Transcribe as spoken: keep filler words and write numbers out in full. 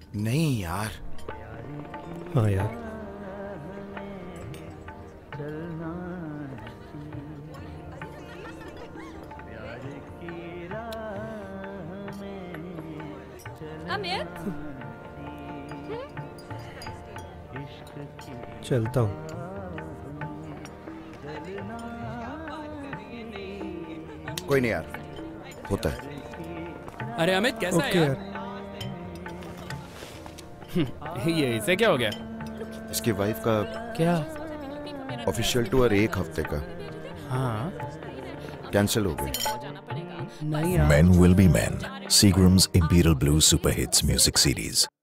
नहीं यार। हाँ यार। अमित, चलता हूँ। कोई नहीं यार, होता है। अरे अमित कैसा ओके है यार। यार? ये इसे क्या हो गया? इसकी वाइफ का क्या? ऑफिशियल टूर एक हफ्ते का हाँ कैंसिल हो गया। नहीं यार। Men Will Be Men, Seagram's Imperial Blue Super Hits music series.